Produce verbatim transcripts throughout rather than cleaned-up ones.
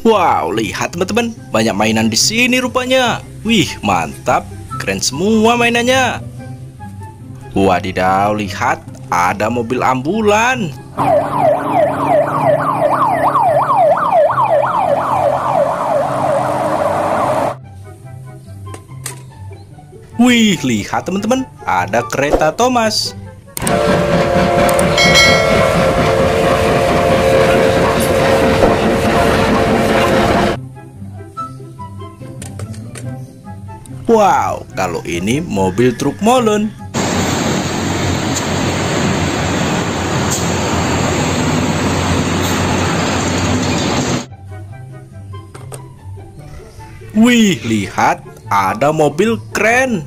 Wow, lihat teman-teman, banyak mainan di sini rupanya. Wih, mantap, keren semua mainannya. Wadidaw, lihat, ada mobil ambulan. Wih, lihat teman-teman, ada kereta Thomas. Wow, kalau ini mobil truk molen. Wih, lihat, ada mobil kren.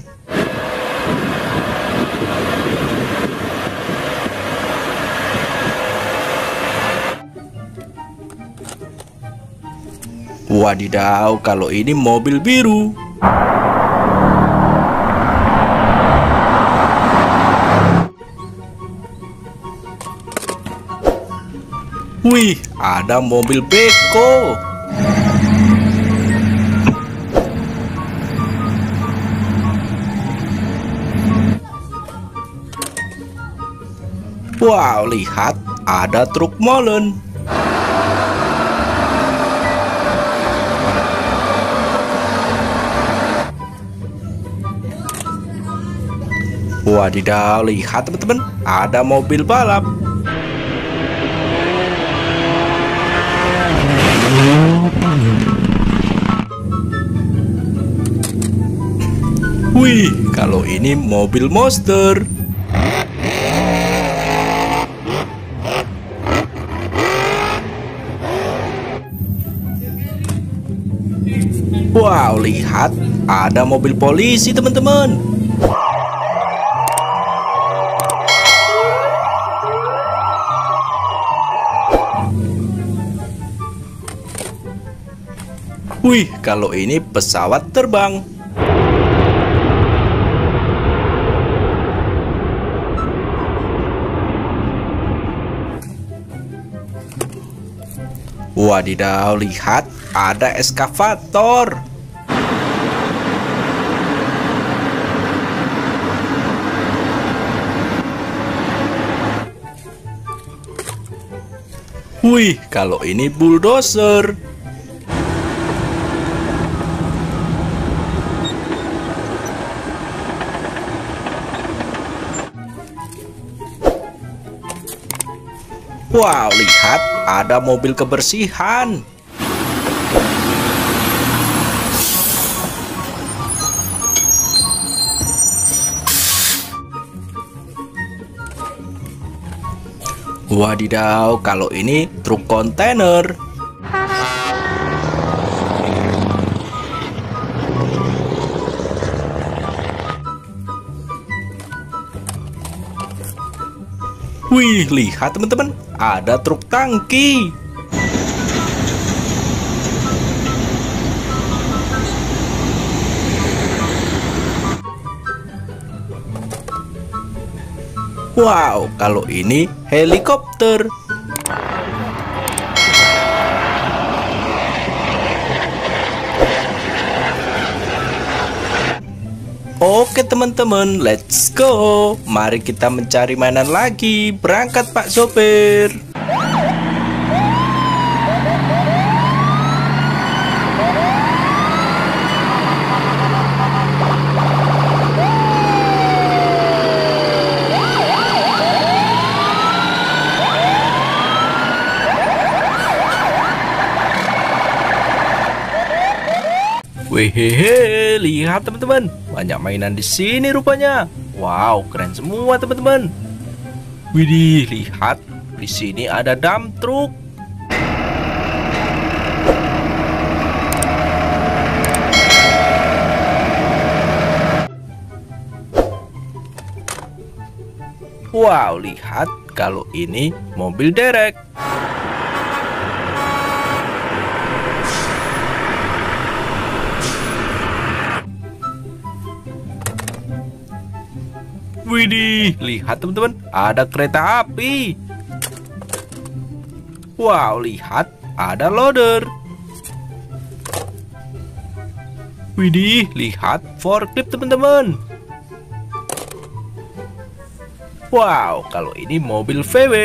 Wadidaw, kalau ini mobil biru. Wih, ada mobil beko. Wow, lihat, ada truk molen. Wadidaw, lihat teman-teman, ada mobil balap. Wih, kalau ini mobil monster. Wow, lihat, ada mobil polisi teman-teman. Wih, kalau ini pesawat terbang. Wadidaw, lihat, ada eskavator. Wih, kalau ini bulldozer. Wow, lihat, ada mobil kebersihan. Wadidaw, kalau ini truk kontainer. Wih, lihat teman-teman, ada truk tangki. Wow, kalau ini helikopter. Oke teman-teman, let's go. Mari kita mencari mainan lagi. Berangkat Pak Sopir. Wehehe, lihat teman-teman, banyak mainan di sini rupanya. Wow, keren semua teman-teman. Widih, lihat, di sini ada dump truck. Wow, lihat, kalau ini mobil derek. Widih, lihat teman-teman, ada kereta api. Wow, lihat, ada loader. Widih, lihat forklift teman-teman. Wow, kalau ini mobil V W.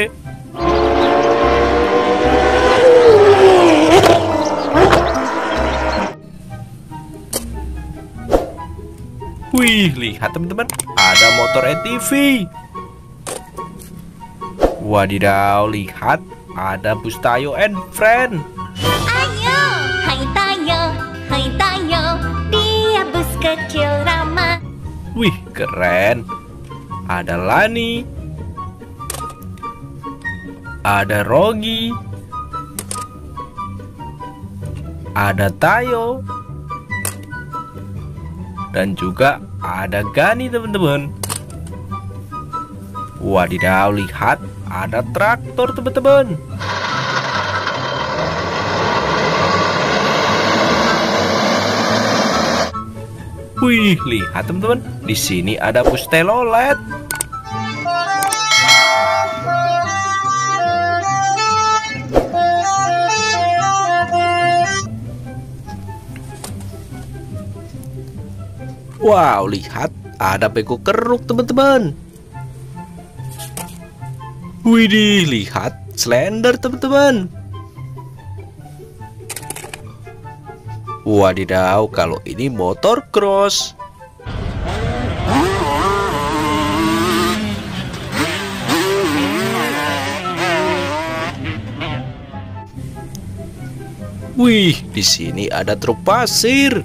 Wih, lihat teman-teman, ada motor A T V. Wadidaw, lihat ada bus Tayo and Friend. Ayo, hai Tayo, hai Tayo, dia bus kecil ramah. Wih, keren. Ada Lani, ada Rogi, ada Tayo, dan juga ada Gani teman-teman. Wadidaw, lihat ada traktor teman-teman. Wih, lihat teman-teman, di sini ada bus telolet. Wow, lihat ada beko keruk teman-teman. Widih, lihat Slender teman-teman. Wadidaw, kalau ini motor cross. Wih, di sini ada truk pasir.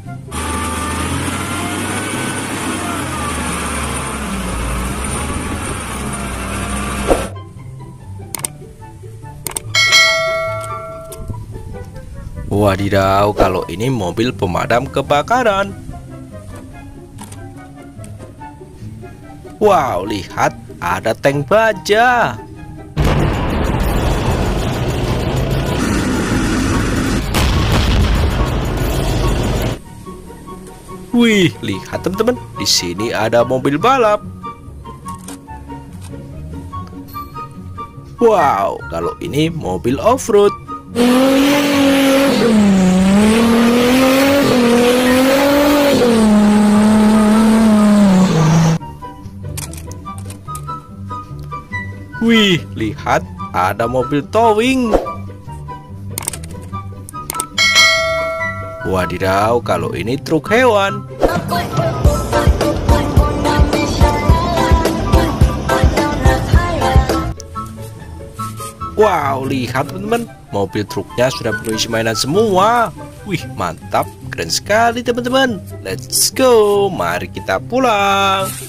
Wadidaw, kalau ini mobil pemadam kebakaran. Wow, lihat ada tank baja. Wih, lihat teman-teman, di sini ada mobil balap. Wow, kalau ini mobil off-road. Wih, lihat ada mobil towing. Wadidaw, kalau ini truk hewan. Wow, lihat teman-teman, mobil truknya sudah penuh isi mainan semua. Wih, mantap, keren sekali teman-teman. Let's go, mari kita pulang.